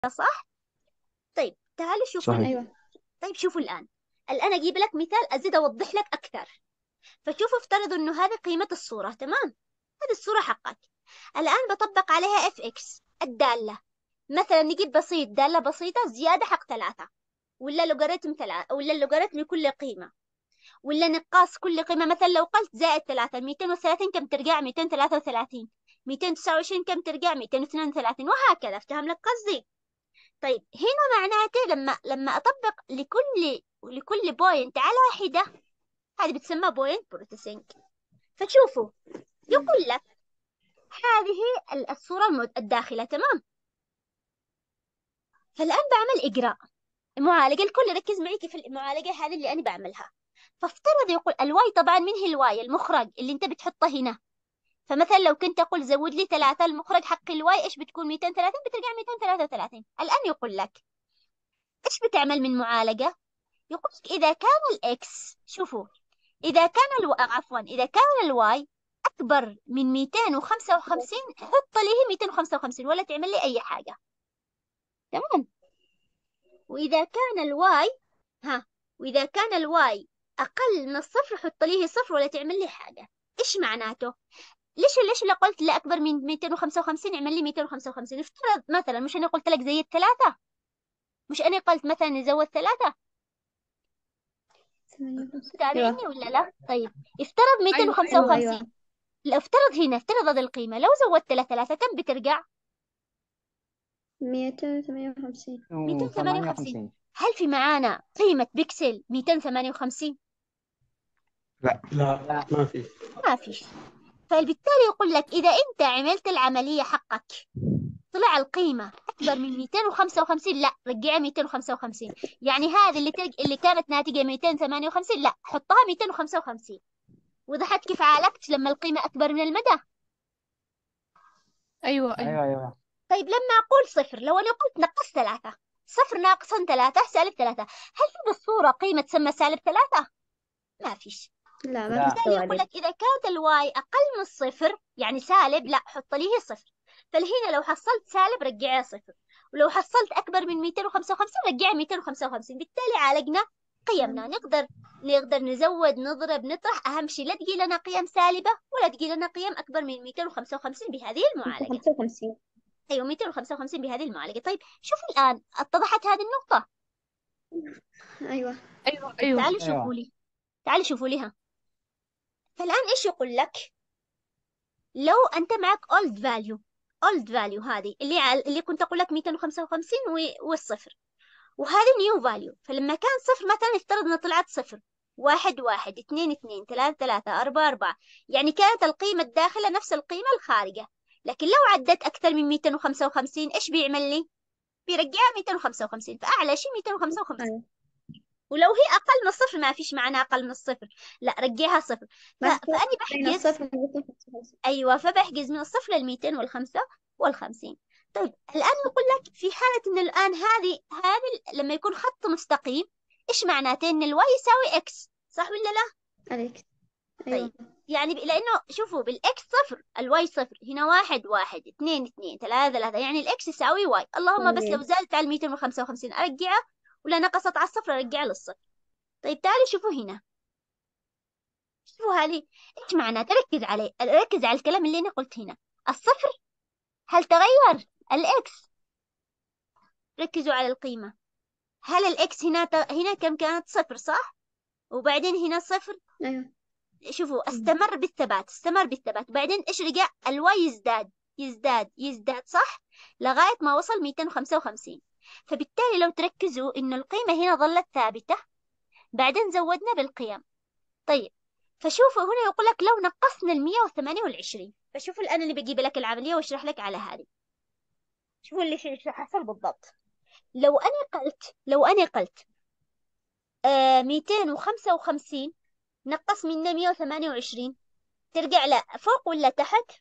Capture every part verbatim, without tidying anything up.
صح؟ طيب تعالوا شوفوا صحيح. أيوة. طيب شوفوا الآن الآن أجيب لك مثال أزيد أوضح لك أكثر. فشوفوا افترضوا إنه هذه قيمة الصورة، تمام؟ هذه الصورة حقك. الآن بطبق عليها اف اكس الدالة. مثلا نجيب بسيط، دالة بسيطة زيادة حق ثلاثة، ولا لوغاريتم ثلاثة، ولا لوغاريتم لكل قيمة، ولا نقاص كل قيمة. مثلا لو قلت زائد ثلاثة، مئتين وثلاثين كم ترجع؟ مئتين وثلاثة وثلاثين. مئتين وتسعة وعشرين كم ترجع؟ مئتين واثنين وثلاثين، وهكذا. افتهم لك قصدي؟ طيب هنا معناته لما لما أطبق لكل لكل بوينت على حدة، هذه بتسمى بوينت بروسيسنج. فتشوفوا يقول لك هذه الصورة المد- الداخلة، تمام؟ فالآن بعمل إجراء معالجة. الكل ركز معي كيف المعالجة هذه اللي أنا بعملها. فافترض يقول الواي، طبعا من هي الواي؟ المخرج اللي أنت بتحطه هنا. فمثلا لو كنت أقول زود لي ثلاثة، المخرج حق الواي إيش بتكون؟ مئتين وثلاثين، بترجع مئتين وثلاثة وثلاثين. الآن يقول لك إيش بتعمل من معالجة؟ يقول لك إذا كان الإكس، شوفوا، إذا كان الو... عفوا إذا كان الواي أكبر من مئتين وخمسة وخمسين، حط لي مئتين وخمسة وخمسين ولا تعمل لي أي حاجة، تمام؟ وإذا كان الواي ها وإذا كان الواي أقل من الصفر، حط لي صفر ولا تعمل لي حاجة. إيش معناته؟ ليش ليش اللي قلت لا أكبر من مئتين وخمسة وخمسين اعمل لي مئتين وخمسة وخمسين؟ افترض مثلا، مش أنا قلت لك زي الثلاثة؟ مش أنا قلت مثلا نزود ثلاثة؟ تابعني ولا لا؟ طيب افترض أيوة أيوة مئتين وخمسة وخمسين. لو افترض هنا، افترض هذه القيمة، لو زودت لها ثلاثة كم بترجع؟ مئتين وثمانية وخمسين. مئتين وثمانية وخمسين. وثمانية. هل في معانا قيمة بيكسل مئتين وثمانية وخمسين؟ لا لا ما في. ما فيش. فبالتالي يقول لك إذا أنت عملت العملية حقك طلع القيمة أكبر من مئتين وخمسة وخمسين، لا رجعها مئتين وخمسة وخمسين. يعني هذه اللي ترج... اللي كانت ناتجة مئتين وثمانية وخمسين، لا حطها مئتين وخمسة وخمسين. وضحت كيف عالجت لما القيمة أكبر من المدى؟ أيوة أيوة ايوه ايوه. طيب لما أقول صفر، لو أنا قلت نقص ثلاثة، صفر ناقصا ثلاثة سالب ثلاثة، هل في بالصورة قيمة تسمى سالب ثلاثة؟ ما فيش. لا ما لا. في بالتالي يقول سوالف. لك إذا كانت الواي أقل من الصفر يعني سالب، لا حط لي هي صفر. فالهنا لو حصلت سالب رجعها صفر، ولو حصلت أكبر من مئتين وخمسة وخمسين رجعها مئتين وخمسة وخمسين. بالتالي عالجنا قيمنا. نقدر نقدر نزود، نضرب، نطرح. أهم شيء لا تجي لنا قيم سالبة ولا تجي لنا قيم أكبر من مئتين وخمسة وخمسين بهذه المعالجة. خمسة وخمسين. أيوة مئتين وخمسة وخمسين بهذه المعالجة. طيب شوفوا الآن اتضحت هذه النقطة. أيوة. أيوة طيب أيوة تعالوا شوفوا ايوه. لي، تعالوا شوفوا ليها. فالآن إيش يقول لك؟ لو أنت معك old value، old value هذه اللي عل... اللي كنت أقول لك مئتين وخمسة وخمسين و... والصفر، وهذه new value. فلما كان صفر مثلا افترض إنها طلعت صفر، واحد واحد، اثنين اثنين، ثلاثة ثلاثة، أربعة أربعة، يعني كانت القيمة الداخلة نفس القيمة الخارجة. لكن لو عدت أكثر من مئتين وخمسة وخمسين إيش بيعمل لي؟ بيرجعها مئتين وخمسة وخمسين. فأعلى شيء مئتين وخمسة وخمسين. أيوة. ولو هي أقل من الصفر ما فيش معناها أقل من الصفر، لا رجعها صفر. ف... ما في فأنا بين بحجز، الصفر ومئتين وخمسة وخمسين. أيوة، فبحجز من الصفر للمئتين والخمسة والخمسين. طيب الآن يقول لك في حالة إن الآن هذه هذه لما يكون خط مستقيم، إيش معناته؟ إن الواي يساوي إكس، صح ولا لا؟ عليك. أيوة. طيب يعني ب- لأنه شوفوا بالإكس صفر، الواي صفر، هنا واحد واحد، اثنين اثنين، ثلاثة ثلاثة، يعني الإكس يساوي واي. اللهم بس لو طيب. زادت على مئتين وخمسة وخمسين أرجعها، ولا نقصت على الصفر أرجعها للصفر. طيب تعالوا شوفوا هنا، شوفوا هذه إيش معناها. ركز عليه، ركز على الكلام اللي أنا قلت هنا. الصفر هل تغير؟ الإكس، ركزوا على القيمة. هل الإكس هنا ت... هنا كم كانت؟ صفر صح؟ وبعدين هنا صفر. أيوة. شوفوا استمر بالثبات، استمر بالثبات. وبعدين إيش رجع؟ الواي يزداد يزداد يزداد، صح؟ لغاية ما وصل مئتين وخمسة وخمسين. فبالتالي لو تركزوا إنه القيمة هنا ظلت ثابتة، بعدين زودنا بالقيم. طيب فشوفوا هنا يقول لك لو نقصنا ال مئة وثمانية وعشرين. فشوفوا الآن اللي بجيب لك العملية واشرح لك على هذه. شوفوا اللي ايش حصل بالضبط. لو أنا قلت لو أنا قلت آه مئتين وخمسة وخمسين نقص من مئة وثمانية وعشرين، ترجع لا فوق ولا تحت؟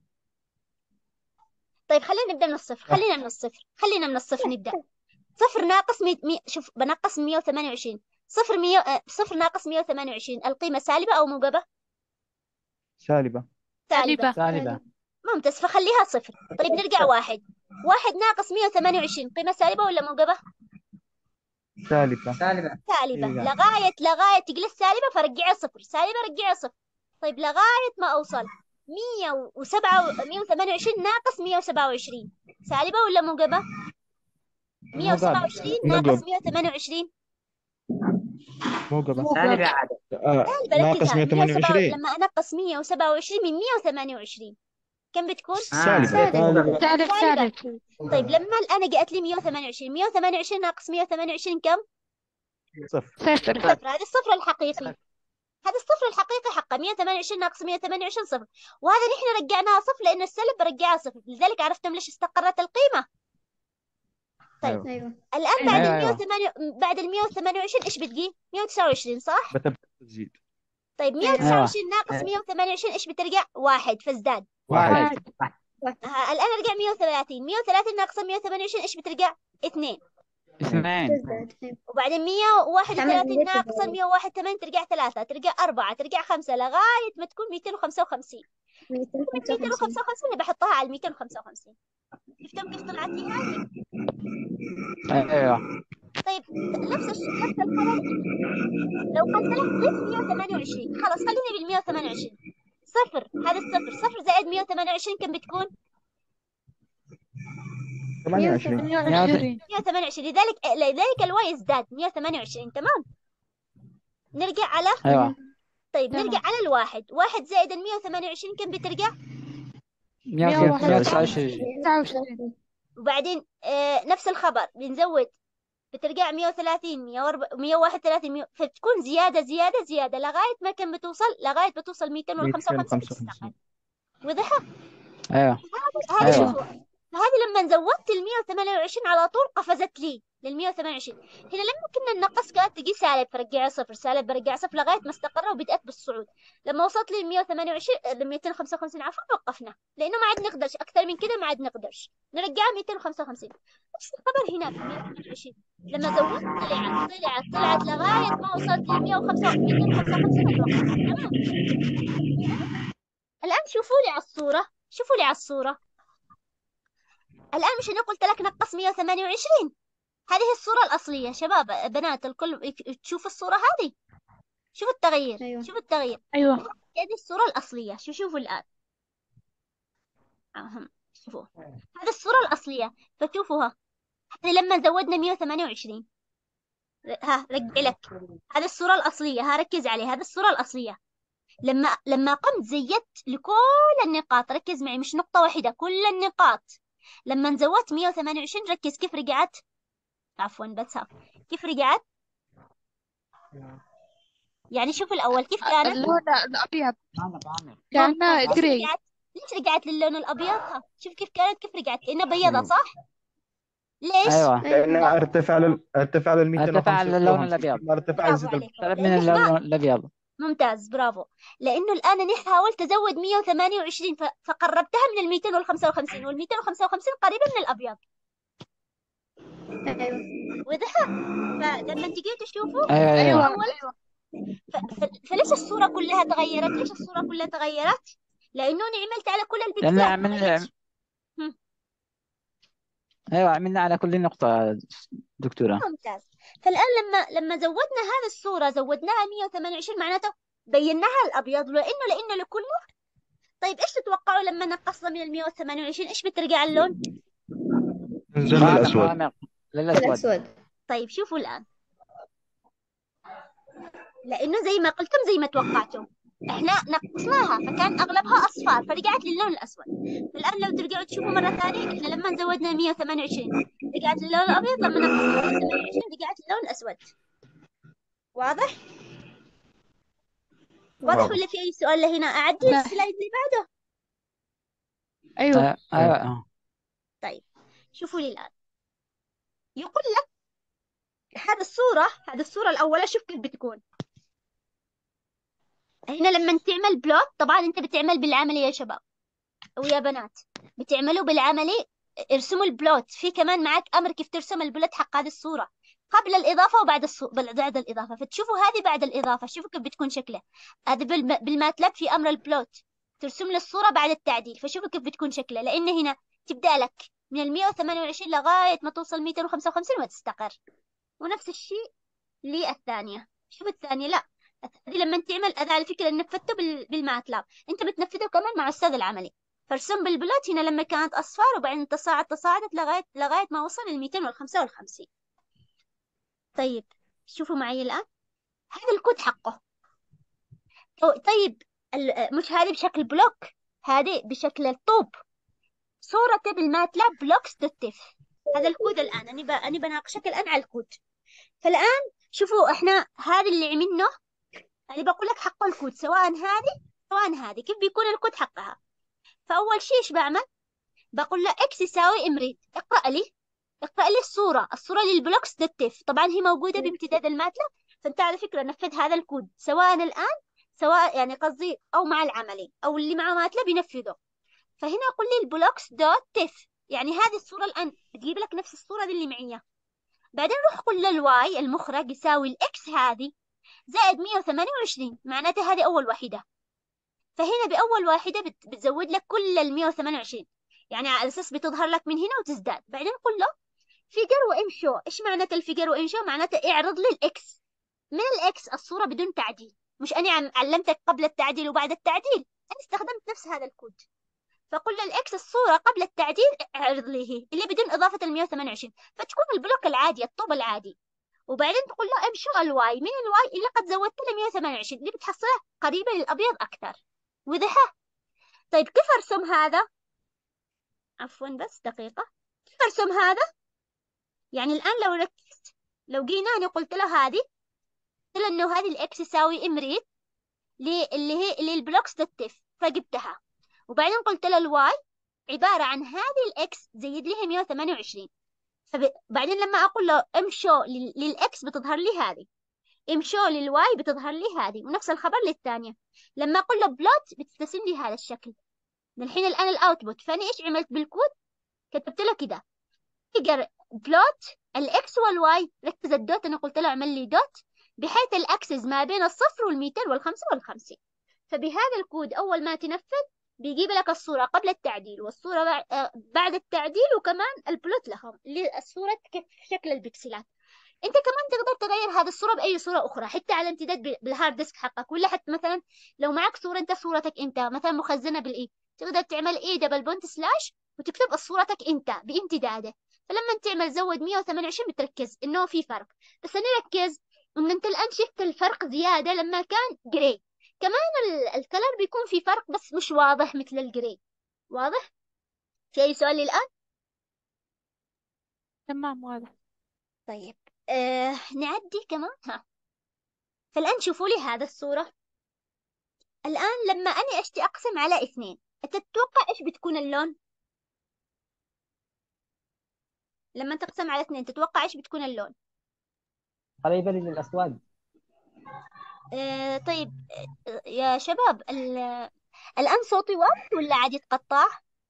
طيب خلينا نبدأ من الصفر، خلينا من الصفر خلينا من الصفر نبدأ. صفر ناقص مي... مي... شوف بنقص مئة وثمانية وعشرين. صفر مية... آه، صفر ناقص مئة وثمانية وعشرين، القيمة سالبة أو موجبة؟ سالبة. سالبة. سالبة. سالبة. ممتاز، فخليها صفر. طيب نرجع واحد. واحد ناقص مية وثمانية وعشرين قيمة سالبة ولا موجبة؟ سالبة. سالبة. سالبة. إيه. لغاية لغاية تجلس سالبة فرجعها صفر، سالبة رجعها صفر. طيب لغاية ما أوصل مية وسبعة مية وثمانية وعشرين ناقص مية وسبعة وعشرين، سالبة ولا موجبة؟ مية وسبعة موجبة. وعشرين ناقص موجب. مية وثمانية وعشرين موجبة. سالبة عادة. آه. سالبة. ناقص ركزها، مية وثمانية مية وسبعة وعشرين لما أنقص مية وسبعة وعشرين من مية وثمانية وعشرين كم بتكون؟ آه. سالبة. سالب. سالب سالبة. سالب. طيب لما الآن جاءت لي مية وثمانية وعشرين، مية وثمانية وعشرين ناقص مية وثمانية وعشرين كم؟ صفر. صفر. صفر. هذا الصفر الحقيقي، هذا الصفر الحقيقي حقه. مية وثمانية وعشرين ناقص مية وثمانية وعشرين صفر، وهذا نحن رجعناها صفر لأن السلب برجعها صفر، لذلك عرفتم ليش استقرت القيمة. طيب أيوة. أيوة. الآن بعد أيوة ال أيوة. مية وثمانية بعد ال مية وثمانية وعشرين إيش بتجي؟ مية وتسعة وعشرين صح؟ بتبدأ تزيد. طيب أيوة. أيوة. مية وتسعة وعشرين ناقص مية وثمانية وعشرين إيش بترجع؟ واحد، فازداد. واحد. واحد. ها الآن رجع مية وثلاثين، مية وثلاثين ناقص مية وثمانية وعشرين إيش بترجع؟ اثنين. اثنين. تزداد. أيوة. وبعدين مية وواحد تعمل وثلاثين عملية ناقص تزايد. مية وواحد وثمانين ترجع ثلاثة، ترجع أربعة، ترجع خمسة، لغاية ما تكون مئتين وخمسة وخمسين. مئتين من وخمسة مئتين وخمسين. وخمسة وخمسين اللي بحطها على مئتين وخمسة وخمسين. شفتم كيف طلعت لي هذه؟ أيوة. طيب نفس الشيء نفس الحالة هنا. لو قلت لك ضيف مية وثمانية وعشرين، خلاص خليني بال مية وثمانية وعشرين. صفر، هذا الصفر، صفر زائد مية وثمانية وعشرين كم بتكون؟ ثمانية وعشرين. ثمانية وعشرين. مية وثمانية وعشرين. لذلك لذلك الواي ازداد مية وثمانية وعشرين. تمام. نرجع على أيوة. طيب تمام. نرجع على الواحد. واحد زائد ال مية وثمانية وعشرين كم بترجع؟ مية مية وتسعة وواحد وعشرين. تسعة وعشرين. وبعدين آه نفس الخبر بنزود، بترجع مية وثلاثين، مية وواحد وثلاثين، مية... فتكون زيادة زيادة زيادة لغاية ما كم بتوصل؟ لغاية بتوصل مئتين وخمسة وخمسين بتستقر. وضحت؟ أيوة. هذه أيوة. شوفوا، هذه لما زودت ال مية وثمانية وعشرين على طول قفزت لي لل مية وثمانية وعشرين. هنا لما كنا ننقص كانت تجي سالب فرجعها صفر، سالب برجع صفر لغاية ما استقر وبدأت بالصعود. لما وصلت لل مية وثمانية وعشرين ل مئتين وخمسة وخمسين عفوا وقفنا، لأنه ما عاد نقدرش أكثر من كده، ما عاد نقدرش نرجعها مئتين وخمسة وخمسين. نفس الخبر هنا في مية وثمانية وعشرين، لما زودت طلعت طلعت طلعت لغاية ما وصلت لل مئتين وخمسة وخمسين وتوقفت. تمام. الآن شوفوا لي على الصورة، شوفوا لي على الصورة. الآن مش أنا قلت لك نقص مية وثمانية وعشرين؟ هذه الصورة الأصلية شباب بنات الكل تشوف الصورة هذه. شوفوا التغيير. أيوة. شوفوا التغيير. أيوة. هذه الصورة الأصلية. شو شوفوا الآن. أهم شوفوا هذه الصورة الأصلية، فتشوفوها لما زودنا مية وثمانية وعشرين. ها رجع لك هذه الصورة الأصلية، ها ركز عليها، هذه الصورة الأصلية. لما لما قمت زيدت لكل النقاط، ركز معي مش نقطة واحدة، كل النقاط. لما زودت مية وثمانية وعشرين ركز كيف رجعت، عفوا بس ها كيف رجعت. يعني شوف الأول كيف كانت. اللون الأبيض ممتاز. كأنه ليش جري. رجعت؟ ليش رجعت للون الأبيض؟ ها شوف كيف كانت، كيف رجعت لأنها بيضة صح؟ ليش؟ أيوة. لأنها ارتفع لل ارتفع لل ارتفع اللون الأبيض. ارتفع برافو يزيد عليك. طلب من لأن إحنا اللون الأبيض. ممتاز برافو. لأنه الآن أنا حاولت أزود مية وثمانية وعشرين ف... فقربتها من ال مئتين وخمسة وخمسين، وال مئتين وخمسة وخمسين قريبة من الأبيض. أيوة. وضحت؟ فلما تجي تشوفوا أيوة. أيوة. الأول ف... ف... فليش الصورة كلها تغيرت؟ ليش الصورة كلها تغيرت؟ لأنه أنا عملت على كل لأن البكسلات. عملنا هم. أيوة عملنا على كل نقطة دكتورة. ممتاز. فالآن لما لما زودنا هذه الصورة زودناها مية وثمانية وعشرين معناته بيناها الأبيض، لأنه لأنه لكل. طيب إيش تتوقعوا لما نقصنا من ال مية وثمانية وعشرين إيش بترجع اللون؟ نزل غامق للأسود. غامق للأسود. الأسود. طيب شوفوا الآن، لأنه زي ما قلتم زي ما توقعتم إحنا نقصناها فكان أغلبها أصفار فرجعت للون الأسود. فالآن لو ترجعوا تشوفوا مرة ثانية، إحنا لما زودنا مية وثمانية وعشرين رجعت للون الأبيض، لما نقصنا مية وثمانية وعشرين رجعت للون الأسود. واضح؟ واضح واضح. ولا في أي سؤال لهنا؟ أعدي لا. السلايد اللي بعده. أيوة. أيوة. أيوة. طيب شوفوا لي الآن، يقول لك هذه الصورة، هذه الصورة الأولى شوف كيف بتكون. هنا لما تعمل بلوت، طبعا أنت بتعمل بالعملي يا شباب ويا بنات، بتعملوا بالعملي. ارسموا البلوت، في كمان معك أمر كيف ترسم البلوت حق هذه الصورة قبل الإضافة وبعد الصو... بعد الإضافة. فتشوفوا هذه بعد الإضافة شوفوا كيف بتكون شكلها. هذه بالم... بالماتلاب في أمر البلوت، ترسم لي الصورة بعد التعديل، فشوفوا كيف بتكون شكلها. لأن هنا تبدأ لك من ال مية وثمانية وعشرين لغاية ما توصل مئتين وخمسة وخمسين وتستقر. ونفس الشيء للثانية. شوف الثانية، لا هذه لما تعمل هذا على فكرة نفذته بال- بالماتلاب، انت بتنفذه كمان مع الأستاذ العملي. فرسم بالبلوت هنا لما كانت أصفار، وبعدين تصاعد تصاعدت لغاية لغاية ما وصل ل مئتين وخمسة وخمسين. طيب شوفوا معي الآن هذا الكود حقه. طيب ال- مش هذه بشكل بلوك، هذه بشكل الطوب، صورته بالماتلاب بلوكس دوت تف. هذا الكود الآن أنا ب... أنا بناقشك الآن على الكود. فالآن شوفوا إحنا هذا اللي عملناه، أنا بقول لك حق الكود سواء هذه سواء هذه كيف بيكون الكود حقها. فأول شيء إيش بعمل؟ بقول له إكس يساوي إمريت، اقرأ لي اقرأ لي الصورة الصورة للبلوكس دوت تف. طبعا هي موجودة بامتداد الماتلاب، فأنت على فكرة نفذ هذا الكود سواء الآن سواء يعني قصدي أو مع العملي أو اللي معه ماتلاب ينفذه. فهنا أقول لي البلوكس دوت تف، يعني هذه الصورة الآن بتجيب لك نفس الصورة دي اللي معي. بعدين روح قل للواي المخرج يساوي الإكس هذه زائد مئة وثمانية وعشرين، معناته هذه أول واحدة. فهنا بأول واحدة بت- بتزود لك كل ال مئة وثمانية وعشرين، يعني على أساس بتظهر لك من هنا وتزداد. بعدين قل له فيجر وإم شو. إيش معناته الفيجر وإم شو؟ معناته اعرض لي الإكس من الإكس الصورة بدون تعديل. مش أنا عم علمتك قبل التعديل وبعد التعديل، أنا استخدمت نفس هذا الكود. فقل له الإكس الصورة قبل التعديل اعرض لي هي اللي بدون إضافة ال مئة وثمانية وعشرين، فتكون البلوك العادي الطوب العادي. وبعدين تقول له ام شو الواي من الواي اللي قد زودت له مئة وثمانية وعشرين اللي بتحصلها قريبة للأبيض أكثر. وضحها؟ طيب كيف أرسم هذا؟ عفوا بس دقيقة. كيف أرسم هذا؟ يعني الآن لو ركزت، لو جينا أنا قلت له هذه، قلت له إنه هذه الإكس يساوي إمريت اللي هي اللي البلوكس دوت تف، فجبتها. وبعدين قلت له الواي عبارة عن هذه الإكس زيد لها مئة وثمانية وعشرين. فبعدين لما أقول له امشوا لل- للإكس بتظهر لي هذه، امشوا للواي بتظهر لي هذه، ونفس الخبر للثانية. لما أقول له بلوت بترسم لي هذا الشكل. من الحين الآن الأوتبوت، فأنا إيش عملت بالكود؟ كتبت له كده فيجر بلوت الإكس والواي، ركز الدوت، أنا قلت له اعمل لي دوت بحيث الأكسس ما بين الصفر والميتين والخمسة والخمسين. فبهذا الكود أول ما تنفذ بيجيب لك الصورة قبل التعديل والصورة بع- آه، بعد التعديل، وكمان البلوت لهم اللي الصورة كيف شكل البكسلات. انت كمان تقدر تغير هذه الصورة بأي صورة أخرى، حتى على امتداد بال- بالهارد ديسك حقك، ولا حتى مثلا لو معك صورة انت صورتك انت مثلا مخزنة بالإي، تقدر تعمل اي دبل بونت سلاش وتكتب صورتك انت بامتداده. فلما تعمل زود مئة وثمانية وعشرين بتركز انه في فرق. بس انا ركز ان انت الآن شفت الفرق زيادة لما كان جراي. كمان ال- الكلر بيكون في فرق بس مش واضح مثل الجراي. واضح؟ في أي سؤال الآن؟ تمام واضح. طيب آه نعدي كمان ها. فالآن شوفوا لي هذا الصورة. الآن لما أنا أشتي أقسم على اثنين، تتوقع إيش بتكون اللون؟ لما تقسم على اثنين تتوقع إيش بتكون اللون؟ قريبة للأسود. آه طيب آه يا شباب ال- الآن صوتي واضح ولا عادي يتقطع؟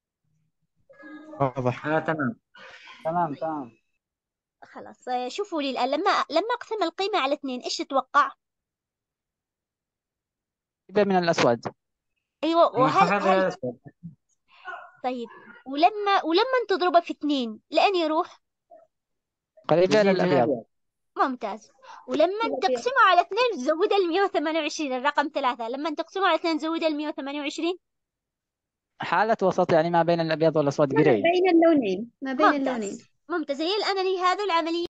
واضح. آه تمام. تمام تمام. خلاص آه شوفوا لي الآن لما لما أقسم القيمة على اثنين إيش تتوقع؟ قريبة من الأسود. أيوة. وهل منخفض هل للأسود. طيب ولما ولما تضربه في اثنين لأن يروح؟ قريبة يزيد للأبيض. للأبيض. ممتاز. ولما الأبيض. تقسمه على اثنين تزود ال مئة وثمانية وعشرين الرقم ثلاثة، لما تقسمه على اثنين تزود ال مئة وثمانية وعشرين. حالة وسط، يعني ما بين الأبيض والأسود ما جراي. بين اللونين ما بين اللونين ممتاز ممتاز. هي الآن هي هذه العملية